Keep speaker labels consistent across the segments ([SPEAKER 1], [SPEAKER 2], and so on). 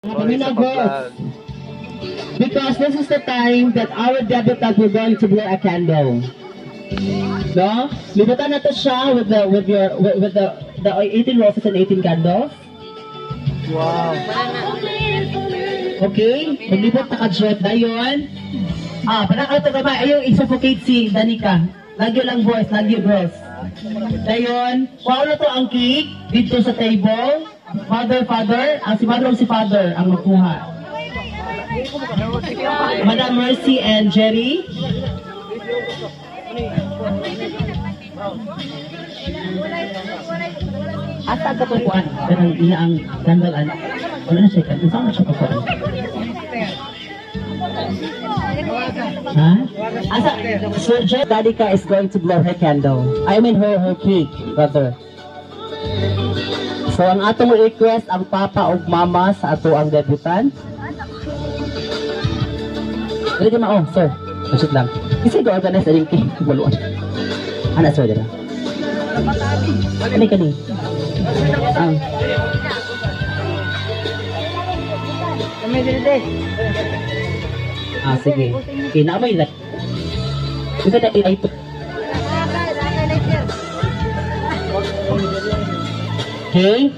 [SPEAKER 1] Pamina Girls. Because this is the time that our debutant will going to blow a candle. No? Libutan na to siya with the 18 roses and 18 candles.
[SPEAKER 2] Wow.
[SPEAKER 1] Okay? Maglibot na ka-jet na yun. Panakal ito ba? Ayaw i-suffocate si Danica. Lagyo lang boys, lagyo girls. Dayon, wow na to ang cake dito sa table. Father, si mother o si father ang magkuha. Madam Mercy and Jerry. Asa ka po kuan? Ganang ina ang dandalan. Wala na siya ka. Saan na siya ka kuan? Huh? Asa, Sir Jet, Danica is going to blow her candle. I mean her cake, brother. So, ang atong request, ang papa o mama sa ato ang debutant. Ready ma, oh, sir. Masuk lang. Kasi go-organize na rin cake. Baluan. Ano, sir, dito? Kani. Sige. Okay, naamay lang. Bisa na ilay ito. Okay.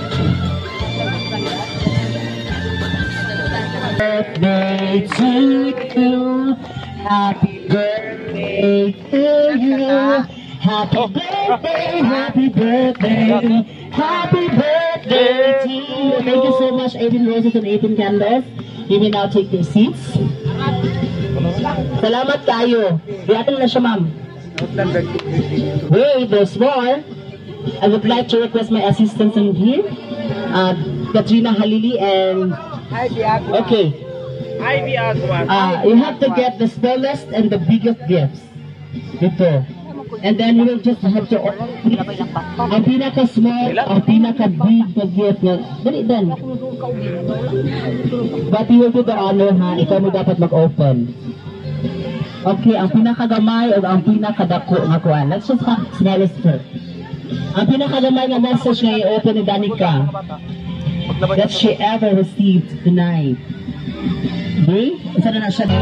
[SPEAKER 1] Birthday to you. Happy birthday to you. Happy birthday, happy birthday. Happy birthday to you. Thank you so much, 18 roses and 18 candles. You may now take your seats. Salamat kayo. Biyatin na siya, ma'am. Wait, there's more. I would like to request my assistants in here. Katrina Halili and... Okay. You have to get the smallest and the biggest gifts. Ito. And then you will just have to... Ang pinaka-small, ang pinaka-big na gift na... Dali din. But you will do the honor, ha? Ikaw mo dapat mag-open. Okay, ang pinakagamay o ang pinakadako nga kuan. Let's just smell it first. Ang pinakagamay nga message nga i-open ni Danica that she ever received tonight. Okay? Isa na siya.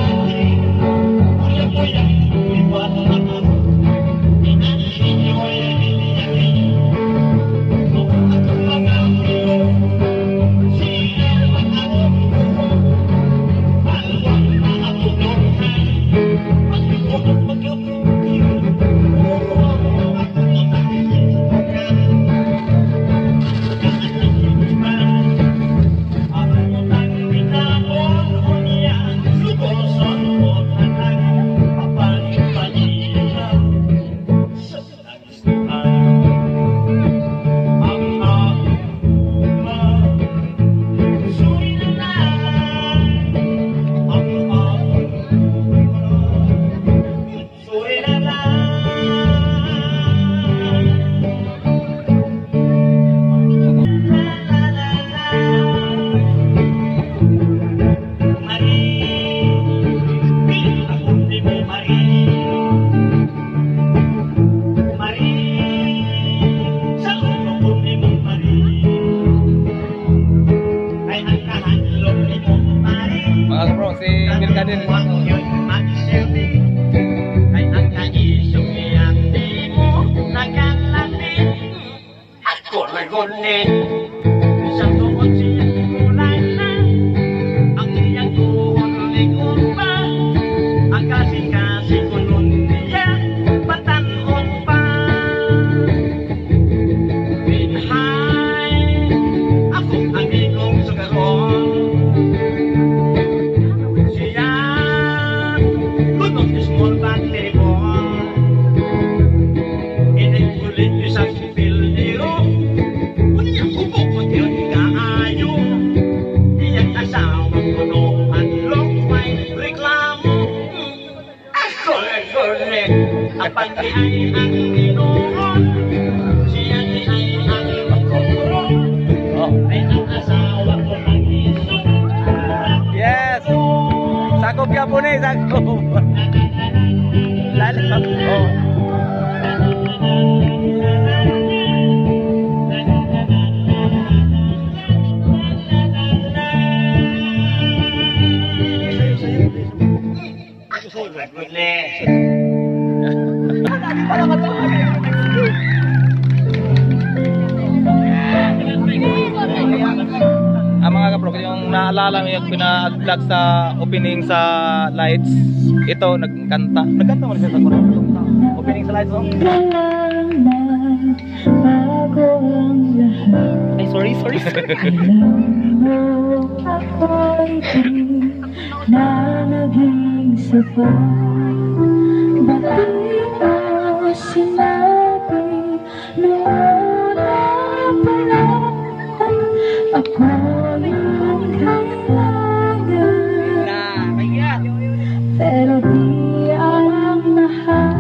[SPEAKER 2] Yes. Sakop ya po ni, sakop. Lalap. Oh. Mga kapro, yung naalala mo yung pina-vlog sa opening sa lights, ito nagkanta mo rin siya sa opening sa lights, oh. Ay, sorry.
[SPEAKER 3] Ako'y di na naging sapat. Bakit mo sinabi noon na pala ako yung kailangan, pero di ang mahal.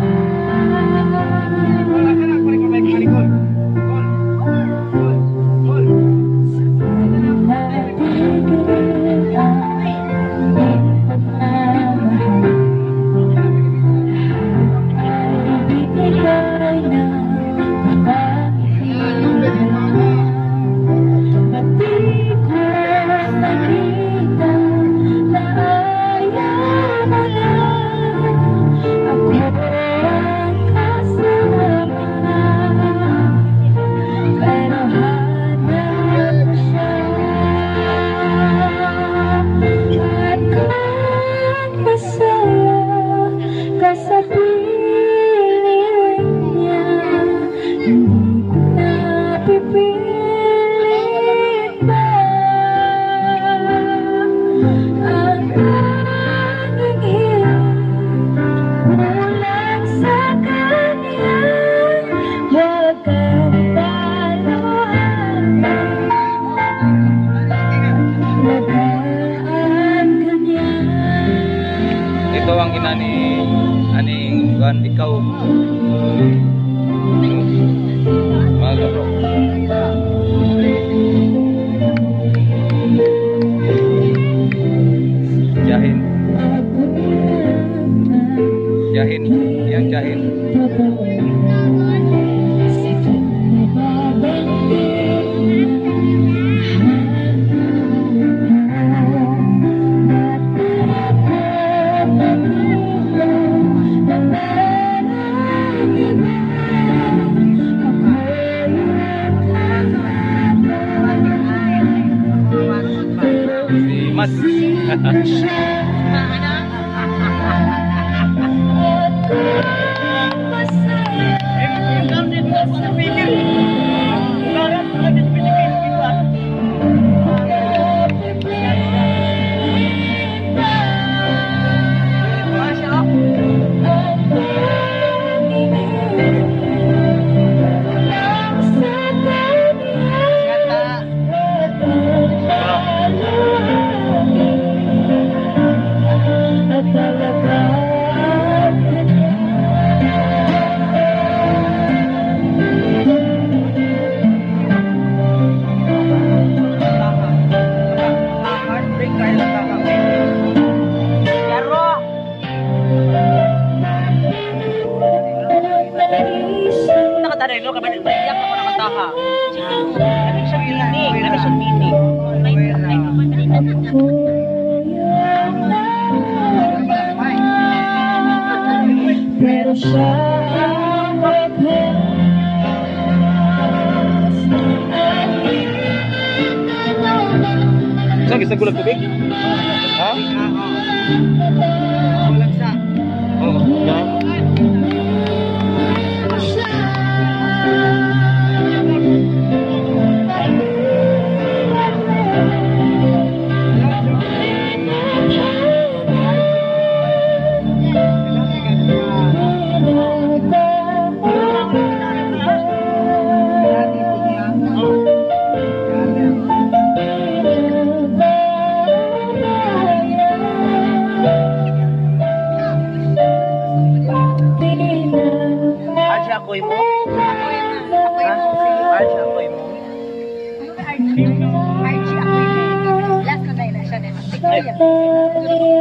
[SPEAKER 2] Ito ang aning buwan ikaw. Mga kapro. Jahin. Mas. Pero siya ang Saan gisa gulag tubig? Ha? Gulag sa. Oo. Ako'y mo? Archie, ako'y mo?
[SPEAKER 3] Archie, ako'y mo. Last na dahil na siya din.